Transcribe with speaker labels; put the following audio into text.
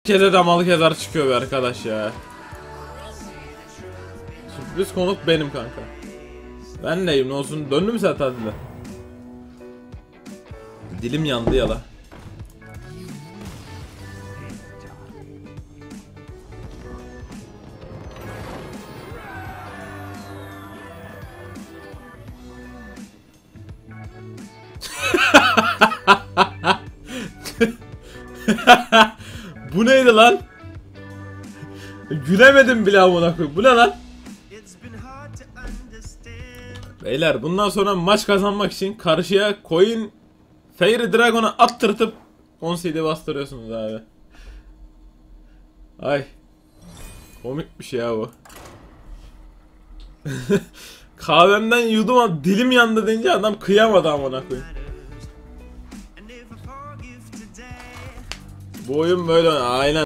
Speaker 1: Keze damalı kezar çıkıyor be arkadaş ya. Sürpriz konuk benim kanka. Ben neyim, ne olsun, döndüm zaten de. Dilim yandı ya la. Bu neydi lan? Gülemedim bile amına koyayım. Bu ne lan? Beyler bundan sonra maç kazanmak için karşıya coin Fairy Dragon'a attırtıp 10 CD bastırıyorsunuz abi. Ay. Komikmiş ya bu. Kahvemden yudum ama dilim yandı deyince adam kıyamadı amına koyayım. Bu oyun böyle aynen.